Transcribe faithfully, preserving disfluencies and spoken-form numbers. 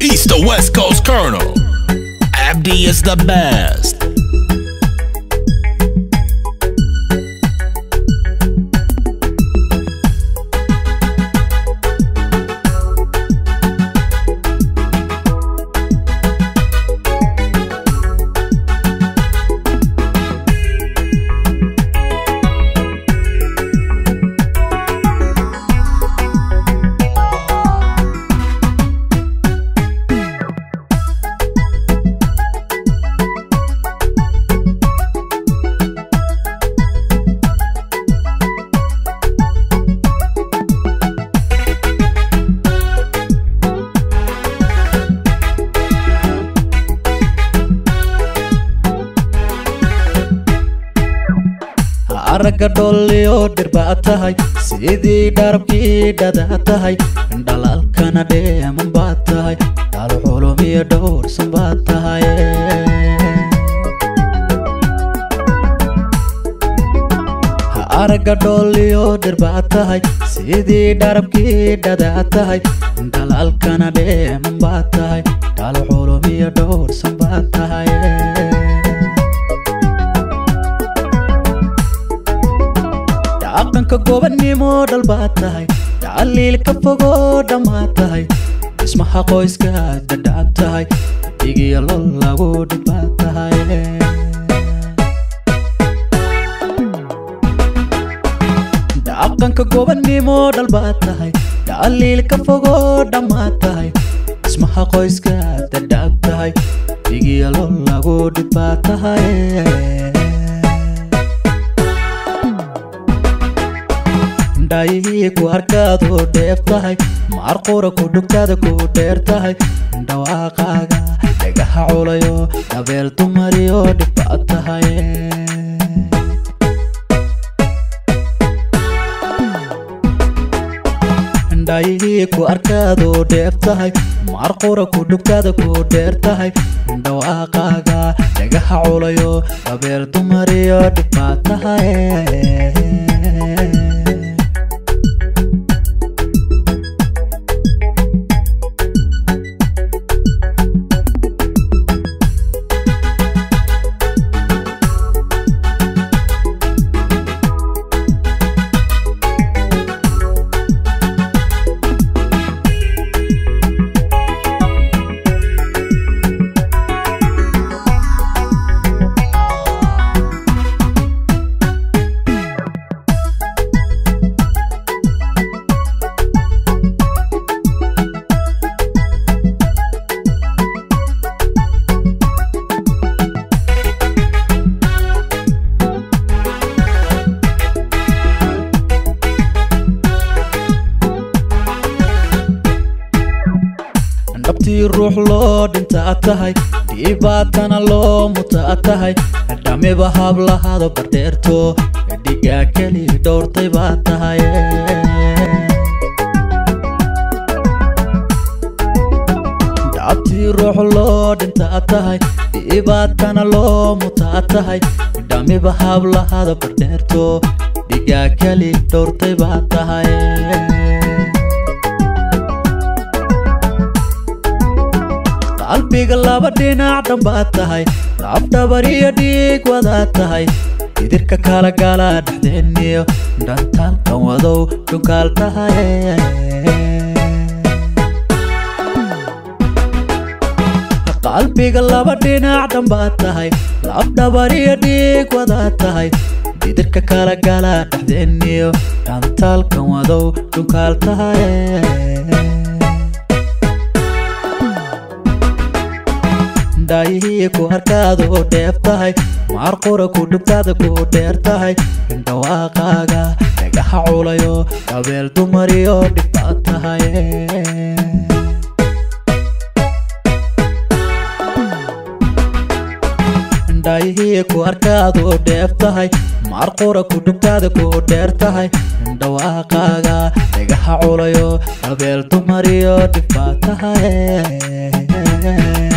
East to West Coast Colonel. Abdi is the best. Aragga dholliyo dirbaatahay sidii dharabkii dhadaatahay dhalalkana dheeman baad tahay dhal culumiyo dhowrsan baad tahay Aragga dholliyo dirbaatahay sidii dharabkii dhadaatahay dhalalkana dheeman baad tahay dhal culumiyo dhowrsan baad tahay Aqanka gobannimo dal baad tahay tacliilka fogo dhammaad tahay dhismaha qoyska dadhaab tahay dhigiyo lol lagu dhibaad tahay Aqanka gobannimo dal baad tahay tacliilka fogo dhammaad tahay dhismaha qoyska dadhaab tahay dhigiyo lol lagu dhibaad tahay Dai ku arkado deeftahay marqura ku dhugtada ku dheertahay dhawaaqaaga dhagaha culayo dabeel dumariyo dhibaad tahay Dai ku arkado deeftahay marqura ku dhugtada ku dheertahay dhawaaqaaga dhagaha culayo dabeel dumariyo dhibaad tahay ruux loo dhinta tahay dhibaatana loo muta tahay dhamiba hablahado bardheerto dhiga kali dhowrtay baad tahay Dhabtii ruux loo dhinta tahay dhibaatana loo muta tahay dhamiba hablahado bardheerto dhiga kali dhowrtay baad tahay qalbiga laba dhinac dhanbaad tahay labdhabariyo dhiig wadaad tahay idirka kala gala dhexdeeniyo dhantaalkan wadow dhunkaal tahay qalbiga laba dhinac dhanbaad tahay labdhabariyo dhiig wadaad tahay idirka kala gala dhexdeeniyo dhantaalkan wadow dhunkaal tahay Dai ku arkado deeftahay marqura ku dhugtada ku dheertahay dhawaaqaaga dhagaha culayo dabeel dumariyo dhibaad tahay Dai ku arkado deeftahay marqura ku dhugtada ku dheertahay dhawaaqaaga dhagaha culayo dabeel dumariyo dhibaad tahay